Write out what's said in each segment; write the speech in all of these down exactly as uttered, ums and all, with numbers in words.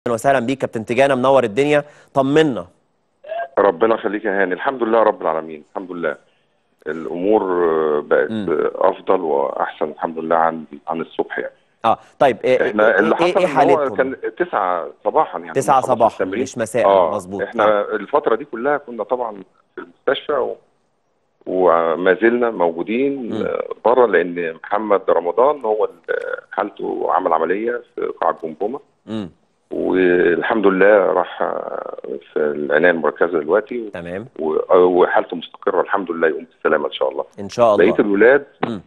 اهلا وسهلا بيك كابتن تيجانا، منور الدنيا. طمنا. ربنا يخليك يا هاني. الحمد لله رب العالمين، الحمد لله الامور بقت امم افضل واحسن الحمد لله عن عن الصبح يعني. اه طيب، ايه ايه احنا اللي ايه, إيه حصل ان هو حالتهم؟ كان تسعة صباحا، يعني هم تسعة خلصوا صباحا التمرين. مش مساء، اه مظبوط. اه احنا الفترة دي كلها كنا طبعا في المستشفى و... وما زلنا موجودين امم بره، لان محمد رمضان هو اللي حالته عمل عملية في قاع الجمجمة، امم والحمد لله راح في العنايه المركزه دلوقتي، تمام. و- وحالته مستقره الحمد لله، يقوم بالسلامه ان شاء الله. ان شاء بقيه الله. الولاد امم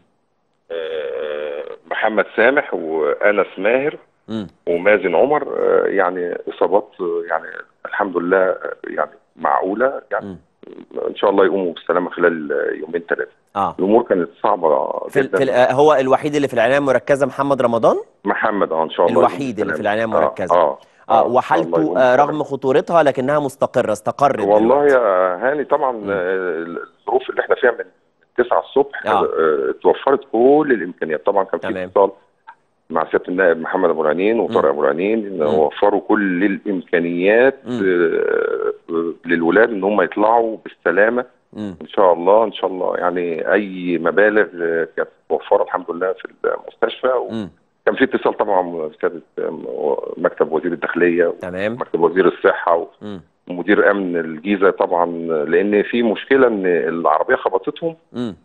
آه، محمد سامح وانس ماهر امم ومازن عمر، آه، يعني اصابات، آه، يعني الحمد لله، آه، يعني معقوله يعني. امم ان شاء الله يقوموا بالسلامه خلال آه، يومين ثلاثه. اه الامور كانت صعبه في ال... في ال... جدا. آه، هو الوحيد اللي في العنايه المركزه محمد رمضان. محمد اه ان شاء الله يقوم الوحيد اللي في بالسلامه. العنايه اه المركزه. اه اه اه ان شاء الله وحالته يقوم آه بالسلامه. رغم خطورتها لكنها مستقره، استقرت والله يا دلوقتي. هاني طبعا، امم آه، الظروف اللي احنا فيها من تسعة الصبح، اه آه، توفرت كل الامكانيات. طبعا كان في تمام. اتصال مع سياده النائب محمد ابو العنين وطارق امم ابو العنين، ان امم وفروا كل الامكانيات امم آه، للولاد ان هم يطلعوا بالسلامه امم ان شاء الله. ان شاء الله يعني اي مبالغ آه، كانت موفره الحمد لله في المستشفى. امم وكان في اتصال طبعا من سياده آه، مكتب وزير الداخليه تمام. ومكتب وزير الصحه امم ومدير امن الجيزه طبعا، لان في مشكله ان العربيه خبطتهم، امم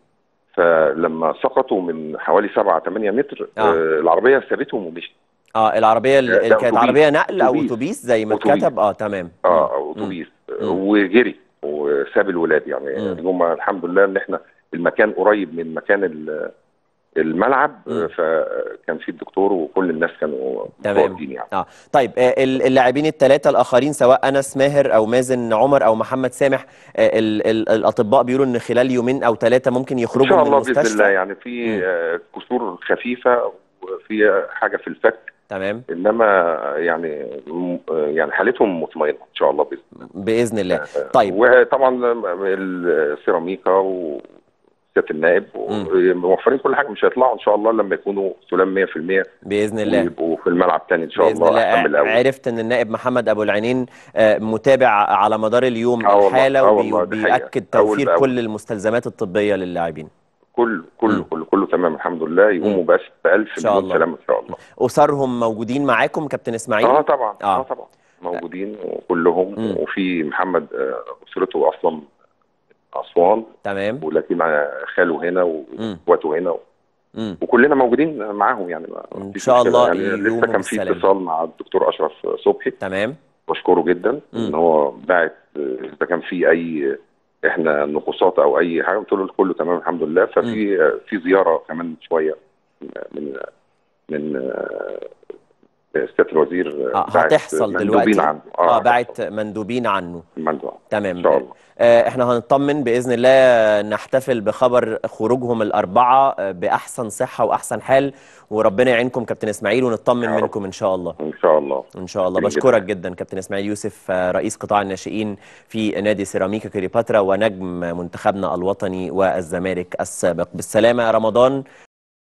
فلما سقطوا من حوالي سبعة ثمانية متر، اه آه، العربيه سابتهم ومشيت. اه العربية ده, اللي ده كانت اتوبيس، عربية نقل او اتوبيس اتوبيس زي ما اتوبيس اتكتب. اه تمام. امم اه امم اتوبيس، آه، امم وجري وساب الولاد. يعني امم هم الحمد لله ان احنا المكان قريب من مكان ال- الملعب، آه، امم فكان في الدكتور وكل الناس كانوا تمام. متواجدين يعني. اه طيب، آه ال- اللاعبين الثلاثة الآخرين سواء أنس ماهر أو مازن عمر أو محمد سامح، آه ال ال الأطباء بيقولوا إن خلال يومين أو ثلاثة ممكن ان يخرجوا شاء من الله باذن الله، المستشفى. يعني في امم آه، كسور خفيفه وفي حاجه في الفك، تمام. انما يعني م- يعني حالتهم مطمئنه ان شاء الله باذن الله. بإذن الله. طيب. وطبعا السيراميكا وسياده النائب امم موفرين كل حاجه، مش هيطلعوا ان شاء الله لما يكونوا سلام مية في المية بإذن الله. ويبقوا في الملعب تاني ان شاء بإذن الله الله. احسن من ع- الاول. عرفت إن النائب محمد أبو العينين آه، متابع على مدار اليوم اه والله، الحالة اه والله دي حقيقه، وبيأكد اول توفير باول. كل المستلزمات الطبية لللاعبين. كله كله امم كله كله تمام الحمد لله، امم يقوموا بس ان بألف شاء مليون الله. سلامه ان شاء الله. أسرهم موجودين معاكم كابتن اه إسماعيل؟ طبعا، اه اه. طبعا موجودين كلهم، امم وفي محمد آه، اسرته اصلا اسوان، تمام. ولكن آه، خاله هنا امم واخواته هنا، امم وكلنا موجودين معاهم يعني، ما ما ان فيش شاء مشكله الله يعني. لسه يقوموا كان في بالسلامة. اتصال مع الدكتور اشرف صبحي، تمام. بشكره جدا ان امم هو باعت آه، اذا كان في اي احنا نقصات او اي حاجه، قلت له كله تمام الحمد لله. امم ففي آه، في زياره كمان شويه من من آه، سياده الوزير اه باعت هتحصل مندوبين دلوقتي. عنه، اه اه هتحصل بعت مندوبين عنه. المندوب ان تمام. شاء الله. آه، احنا هنطمن بإذن الله، نحتفل بخبر خروجهم الأربعة آه، بأحسن صحة وأحسن حال، وربنا يعينكم كابتن إسماعيل، ونطمن يا رب منكم إن شاء الله. ان شاء الله. إن شاء الله. متشكرين جدا. بشكرك جدا كابتن إسماعيل يوسف، آه، رئيس قطاع الناشئين في نادي سيراميكا كليوباترا ونجم منتخبنا الوطني والزمالك السابق. بالسلامة يا رمضان.